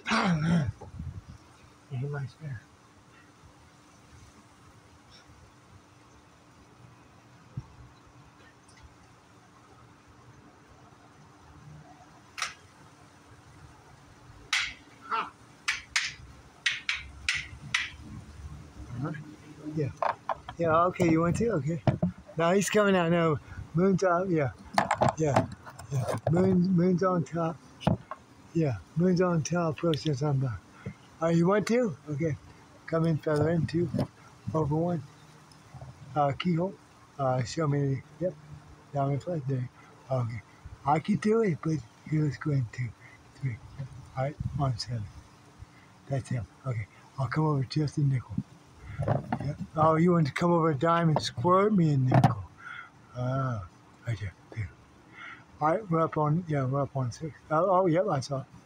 Oh, man. I hit my spare. Yeah. Yeah, okay, you want to? Okay. Now he's coming out now. Moon's out, yeah. Yeah. Yeah. Moon's on top. Yeah. Moon's on top, process on back. You want to? Okay. Come in, feather in, two. Over one. Keyhole. Show me. Yep. Down in front there. Okay. I can do it, but here's going 2, 3. All right. On 7. That's him. Okay. I'll come over just a nickel. Yeah. Oh, you want to come over a dime and squirt me a nickel? Ah, right there. All right, we're up on 6. Oh, yep, I saw it.